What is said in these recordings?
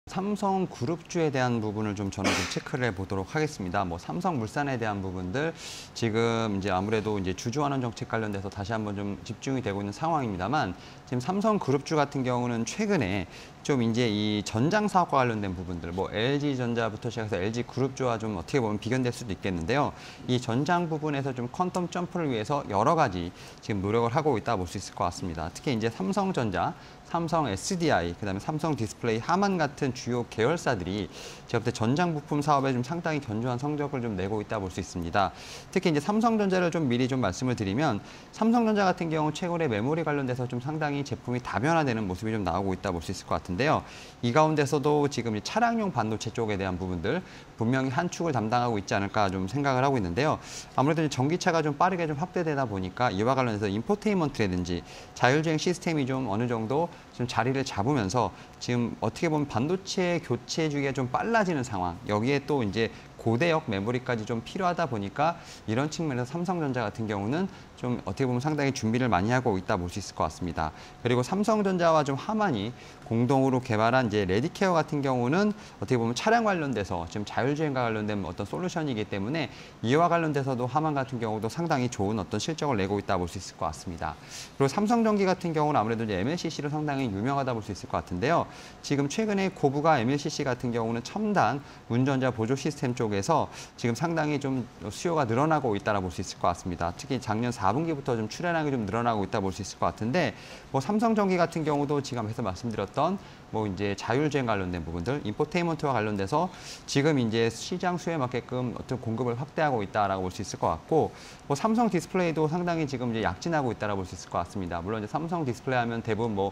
삼성그룹주에 대한 부분을 저는 좀 체크를 해보도록 하겠습니다. 뭐 삼성물산에 대한 부분들 지금 이제 아무래도 이제 주주환원 정책 관련돼서 다시 한번 좀 집중이 되고 있는 상황입니다만 지금 삼성그룹주 같은 경우는 최근에 좀 이제 이 전장 사업과 관련된 부분들, 뭐 LG전자부터 시작해서 LG그룹주와 좀 어떻게 보면 비견될 수도 있겠는데요. 이 전장 부분에서 좀 퀀텀 점프를 위해서 여러 가지 지금 노력을 하고 있다 볼 수 있을 것 같습니다. 특히 이제 삼성전자, 삼성 SDI, 그다음에 삼성 디스플레이, 하만 같은 주요 계열사들이 제가 볼 때 전장 부품 사업에 좀 상당히 견조한 성적을 좀 내고 있다 볼 수 있습니다. 특히 이제 삼성전자를 좀 미리 좀 말씀을 드리면 삼성전자 같은 경우 최근에 메모리 관련돼서 좀 상당히 제품이 다변화되는 모습이 좀 나오고 있다 볼 수 있을 것 같은데요. 이 가운데서도 지금 차량용 반도체 쪽에 대한 부분들 분명히 한 축을 담당하고 있지 않을까 좀 생각을 하고 있는데요. 아무래도 전기차가 좀 빠르게 좀 확대되다 보니까 이와 관련해서 인포테인먼트라든지 자율주행 시스템이 좀 어느 정도 좀 자리를 잡으면서 지금 어떻게 보면 반도체 교체 주기가 좀 빨라지는 상황. 여기에 또 이제 고대역 메모리까지 좀 필요하다 보니까 이런 측면에서 삼성전자 같은 경우는 좀 어떻게 보면 상당히 준비를 많이 하고 있다 볼 수 있을 것 같습니다. 그리고 삼성전자와 좀 하만이 공동으로 개발한 이제 레디케어 같은 경우는 어떻게 보면 차량 관련돼서 지금 자율주행과 관련된 어떤 솔루션이기 때문에 이와 관련돼서도 하만 같은 경우도 상당히 좋은 어떤 실적을 내고 있다 볼 수 있을 것 같습니다. 그리고 삼성전기 같은 경우는 아무래도 이제 MLCC로 상당히 유명하다 볼 수 있을 것 같은데요. 지금 최근에 고부가 MLCC 같은 경우는 첨단 운전자 보조 시스템 쪽에서 지금 상당히 좀 수요가 늘어나고 있다라 볼 수 있을 것 같습니다. 특히 작년 4분기부터 좀 출현량이 좀 늘어나고 있다 볼 수 있을 것 같은데, 뭐 삼성전기 같은 경우도 지금 앞에서 말씀드렸던 뭐 이제 자율주행 관련된 부분들, 인포테인먼트와 관련돼서 지금 이제 시장 수요에 맞게끔 어떤 공급을 확대하고 있다라고 볼 수 있을 것 같고, 뭐 삼성 디스플레이도 상당히 지금 이제 약진하고 있다라 볼 수 있을 것 같습니다. 물론 이제 삼성 디스플레이 하면 대부분 뭐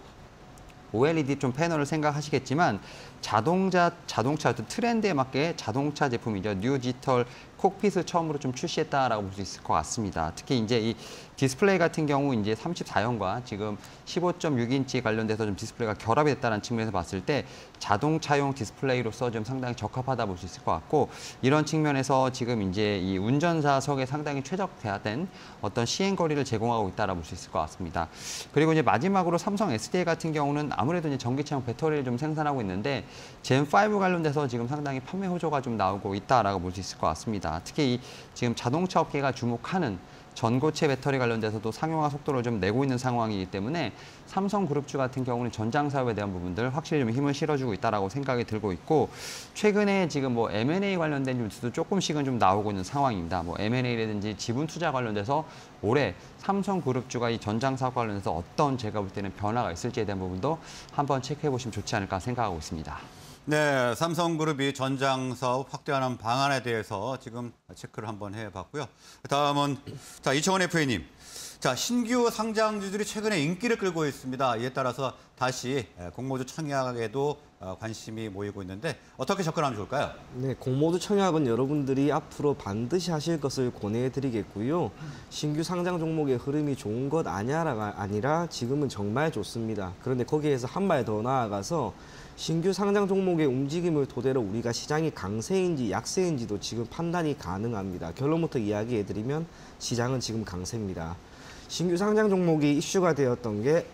OLED 좀 패널을 생각하시겠지만 자동차 어떤 트렌드에 맞게 자동차 제품이죠. 뉴 디지털 콕핏을 처음으로 좀 출시했다라고 볼 수 있을 것 같습니다. 특히 이제 이 디스플레이 같은 경우 이제 34형과 지금 15.6인치 관련돼서 좀 디스플레이가 결합이 됐다는 측면에서 봤을 때 자동차용 디스플레이로서 좀 상당히 적합하다 볼 수 있을 것 같고, 이런 측면에서 지금 이제 이 운전자석에 상당히 최적화된 어떤 시행 거리를 제공하고 있다라 볼 수 있을 것 같습니다. 그리고 이제 마지막으로 삼성 SDI 같은 경우는 아무래도 이제 전기차용 배터리를 좀 생산하고 있는데 젠5 관련돼서 지금 상당히 판매 호조가 좀 나오고 있다라고 볼 수 있을 것 같습니다. 특히 이 지금 자동차 업계가 주목하는 전고체 배터리 관련돼서도 상용화 속도를 좀 내고 있는 상황이기 때문에 삼성그룹주 같은 경우는 전장 사업에 대한 부분들 확실히 좀 힘을 실어주고 있다라고 생각이 들고 있고, 최근에 지금 뭐 M&A 관련된 뉴스도 조금씩은 좀 나오고 있는 상황입니다. 뭐 M&A라든지 지분 투자 관련돼서 올해 삼성그룹주가 이 전장 사업 관련해서 어떤 제가 볼 때는 변화가 있을지에 대한 부분도 한번 체크해 보시면 좋지 않을까 생각하고 있습니다. 네, 삼성그룹이 전장 사업 확대하는 방안에 대해서 지금 체크를 한번 해봤고요. 다음은 이청원 FA님. 신규 상장주들이 최근에 인기를 끌고 있습니다. 이에 따라서 다시 공모주 청약에도 관심이 모이고 있는데 어떻게 접근하면 좋을까요? 네, 공모주 청약은 여러분들이 앞으로 반드시 하실 것을 권해드리겠고요. 신규 상장 종목의 흐름이 좋은 것 아니라가 아니라 지금은 정말 좋습니다. 그런데 거기에서 한 발 더 나아가서 신규 상장 종목의 움직임을 토대로 우리가 시장이 강세인지 약세인지도 지금 판단이 가능합니다. 결론부터 이야기해드리면 시장은 지금 강세입니다. 신규 상장 종목이 이슈가 되었던 게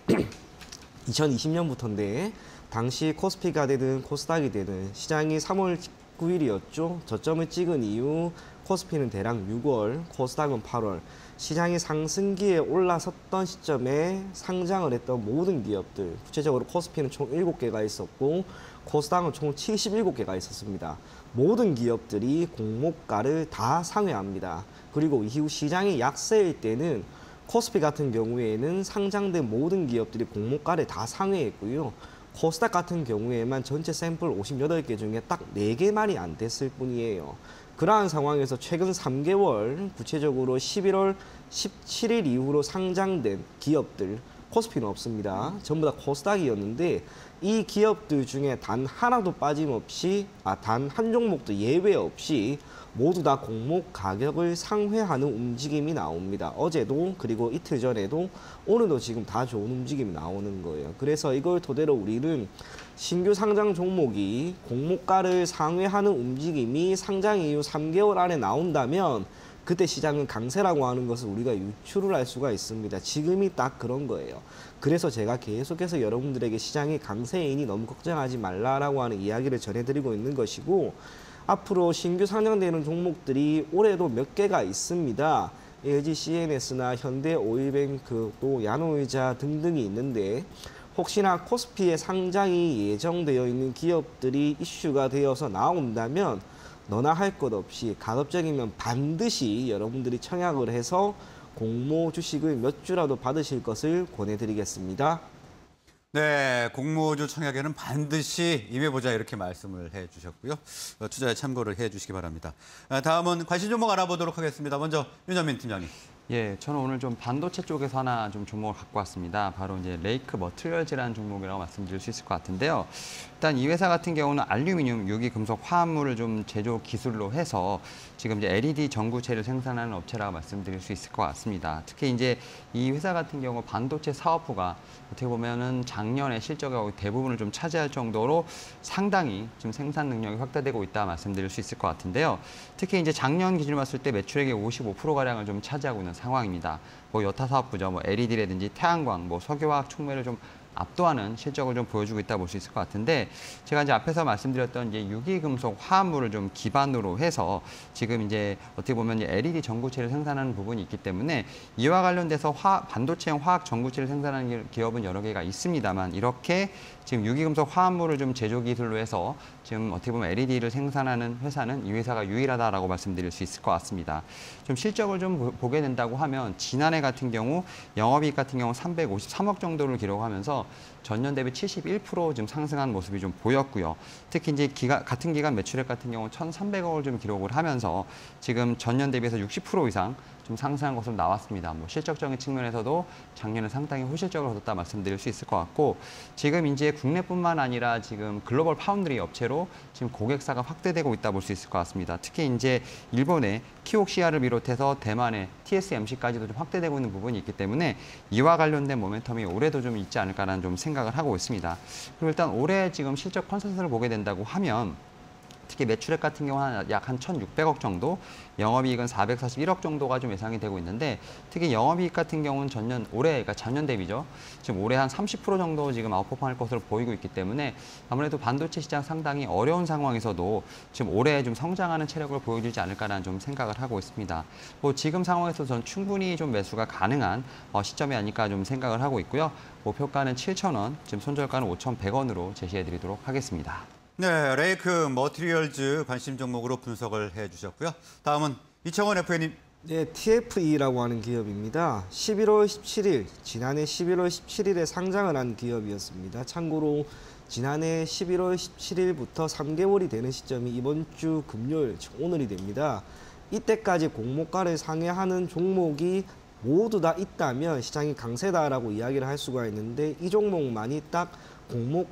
2020년부터인데 당시 코스피가 되든 코스닥이 되든 시장이 3월 9일이었죠. 저점을 찍은 이후 코스피는 대략 6월, 코스닥은 8월, 시장이 상승기에 올라섰던 시점에 상장을 했던 모든 기업들, 구체적으로 코스피는 총 7개가 있었고 코스닥은 총 77개가 있었습니다. 모든 기업들이 공모가를 다 상회합니다. 그리고 이후 시장이 약세일 때는 코스피 같은 경우에는 상장된 모든 기업들이 공모가를 다 상회했고요. 코스닥 같은 경우에만 전체 샘플 58개 중에 딱 4개만이 안 됐을 뿐이에요. 그러한 상황에서 최근 3개월, 구체적으로 11월 17일 이후로 상장된 기업들, 코스피는 없습니다. 전부 다 코스닥이었는데 이 기업들 중에 단 하나도 빠짐없이, 단 한 종목도 예외 없이 모두 다 공모 가격을 상회하는 움직임이 나옵니다. 어제도 그리고 이틀 전에도 오늘도 지금 다 좋은 움직임이 나오는 거예요. 그래서 이걸 토대로 우리는 신규 상장 종목이 공모가를 상회하는 움직임이 상장 이후 3개월 안에 나온다면 그때 시장은 강세라고 하는 것을 우리가 유추를 할 수가 있습니다. 지금이 딱 그런 거예요. 그래서 제가 계속해서 여러분들에게 시장이 강세이니 너무 걱정하지 말라라고 하는 이야기를 전해드리고 있는 것이고, 앞으로 신규 상장되는 종목들이 올해도 몇 개가 있습니다. LG CNS나 현대 오일뱅크, 또 야노의자 등등이 있는데, 혹시나 코스피에 상장이 예정되어 있는 기업들이 이슈가 되어서 나온다면 너나 할 것 없이 가급적이면 반드시 여러분들이 청약을 해서 공모 주식을 몇 주라도 받으실 것을 권해드리겠습니다. 네, 공모주 청약에는 반드시 임해보자 이렇게 말씀을 해주셨고요. 투자에 참고를 해주시기 바랍니다. 다음은 관심 종목 알아보도록 하겠습니다. 먼저 윤현민 팀장님. 예, 저는 오늘 좀 반도체 쪽에서 하나 좀 종목을 갖고 왔습니다. 바로 이제 레이크 머티리얼즈라는 종목이라고 말씀드릴 수 있을 것 같은데요. 일단 이 회사 같은 경우는 알루미늄, 유기금속, 화합물을 좀 제조 기술로 해서 지금 이제 LED 전구체를 생산하는 업체라고 말씀드릴 수 있을 것 같습니다. 특히 이제 이 회사 같은 경우 반도체 사업부가 어떻게 보면은 작년에 실적의 대부분을 좀 차지할 정도로 상당히 지금 생산 능력이 확대되고 있다 말씀드릴 수 있을 것 같은데요. 특히 이제 작년 기준으로 봤을 때 매출액의 55%가량을 좀 차지하고 있는 상황입니다. 뭐 여타 사업부죠. 뭐 LED라든지 태양광, 뭐 석유화학 촉매를 좀 압도하는 실적을 좀 보여주고 있다 볼 수 있을 것 같은데, 제가 이제 앞에서 말씀드렸던 이제 유기금속 화합물을 좀 기반으로 해서 지금 이제 어떻게 보면 이제 LED 전구체를 생산하는 부분이 있기 때문에 이와 관련돼서 반도체형 화학 전구체를 생산하는 기업은 여러 개가 있습니다만, 이렇게 지금 유기금속 화합물을 좀 제조 기술로 해서 지금 어떻게 보면 LED를 생산하는 회사는 이 회사가 유일하다라고 말씀드릴 수 있을 것 같습니다. 좀 실적을 좀 보게 된다고 하면 지난해 같은 경우 영업이익 같은 경우 353억 정도를 기록하면서 전년 대비 71% 지금 상승한 모습이 좀 보였고요. 특히 이제 같은 기간 매출액 같은 경우 1,300억을 좀 기록을 하면서 지금 전년 대비해서 60% 이상 좀 상승한 것으로 나왔습니다. 뭐 실적적인 측면에서도 작년에 상당히 호실적을 얻었다 말씀드릴 수 있을 것 같고, 지금 이제 국내뿐만 아니라 지금 글로벌 파운드리 업체로 지금 고객사가 확대되고 있다 볼 수 있을 것 같습니다. 특히 이제 일본의 키옥시아를 비롯해서 대만의 TSMC까지도 좀 확대되고 있는 부분이 있기 때문에 이와 관련된 모멘텀이 올해도 좀 있지 않을까라는 좀 생각을 하고 있습니다. 그리고 일단 올해 지금 실적 컨센서스를 보게 된다고 하면 특히 매출액 같은 경우 약 한 1,600억 정도, 영업이익은 441억 정도가 좀 예상이 되고 있는데, 특히 영업이익 같은 경우는 올해, 그러니까 작년 대비죠. 지금 올해 한 30% 정도 지금 아웃퍼폼할 것으로 보이고 있기 때문에 아무래도 반도체 시장 상당히 어려운 상황에서도 지금 올해 좀 성장하는 체력을 보여주지 않을까라는 좀 생각을 하고 있습니다. 뭐 지금 상황에서 전 충분히 좀 매수가 가능한 시점이 아닐까 좀 생각을 하고 있고요. 목표가는 7,000원, 지금 손절가는 5,100원으로 제시해드리도록 하겠습니다. 네, 레이크 머티리얼즈 관심 종목으로 분석을 해주셨고요. 다음은 이청원 FA님. 네, TFE라고 하는 기업입니다. 11월 17일, 지난해 11월 17일에 상장을 한 기업이었습니다. 참고로 지난해 11월 17일부터 3개월이 되는 시점이 이번 주 금요일, 오늘이 됩니다. 이때까지 공모가를 상회하는 종목이 모두 다 있다면 시장이 강세다라고 이야기를 할 수가 있는데, 이 종목만이 딱 공모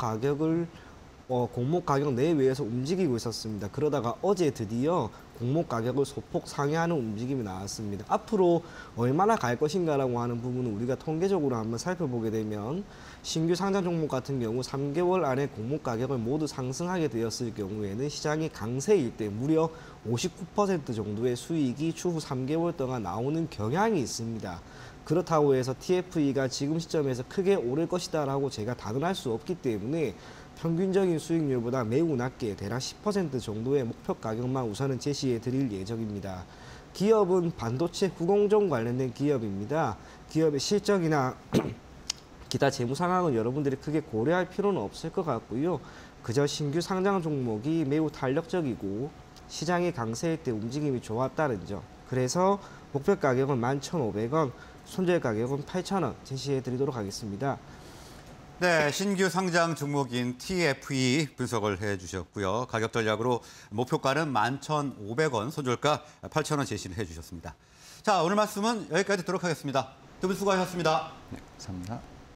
가격 내외에서 움직이고 있었습니다. 그러다가 어제 드디어 공모 가격을 소폭 상회하는 움직임이 나왔습니다. 앞으로 얼마나 갈 것인가라고 하는 부분은 우리가 통계적으로 한번 살펴보게 되면, 신규 상장 종목 같은 경우 3개월 안에 공모 가격을 모두 상승하게 되었을 경우에는 시장이 강세일 때 무려 59% 정도의 수익이 추후 3개월 동안 나오는 경향이 있습니다. 그렇다고 해서 TFE가 지금 시점에서 크게 오를 것이다라고 제가 단언할 수 없기 때문에 평균적인 수익률보다 매우 낮게 대략 10% 정도의 목표 가격만 우선은 제시해 드릴 예정입니다. 기업은 반도체 후공정 관련된 기업입니다. 기업의 실적이나 기타 재무 상황은 여러분들이 크게 고려할 필요는 없을 것 같고요. 그저 신규 상장 종목이 매우 탄력적이고 시장의 강세일 때 움직임이 좋았다는 점. 그래서 목표 가격은 11,500원, 손절 가격은 8,000원 제시해 드리도록 하겠습니다. 네, 신규 상장 종목인 TFE 분석을 해주셨고요. 가격 전략으로 목표가는 11,500원, 손절가 8,000원 제시를 해주셨습니다. 자, 오늘 말씀은 여기까지 듣도록 하겠습니다. 두 분 수고하셨습니다. 네, 감사합니다.